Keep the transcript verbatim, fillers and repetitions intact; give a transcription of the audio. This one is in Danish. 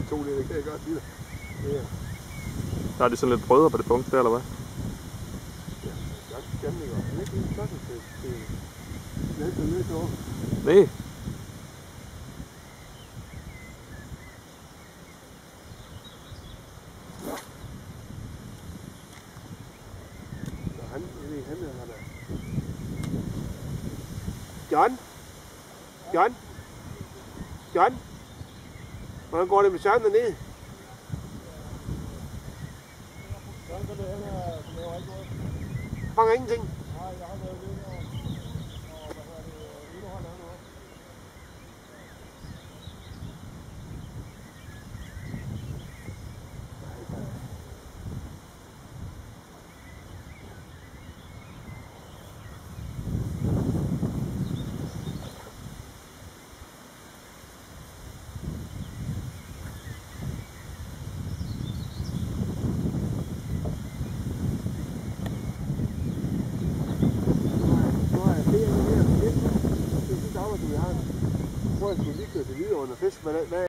to det, det kan jeg godt sige dig. Ja. Der er det sådan lidt brødre på det punkt der, eller hvad? Ja, godt stemning, og det er ikke helt sådan, det er lidt lidt over. Nej. Han, jeg ved, han er der. John? John? John? Hvordan går det med Søren dernede? Fanger ingenting? Jeg tror, jeg skulle lige køre det videre under fisk. Hvad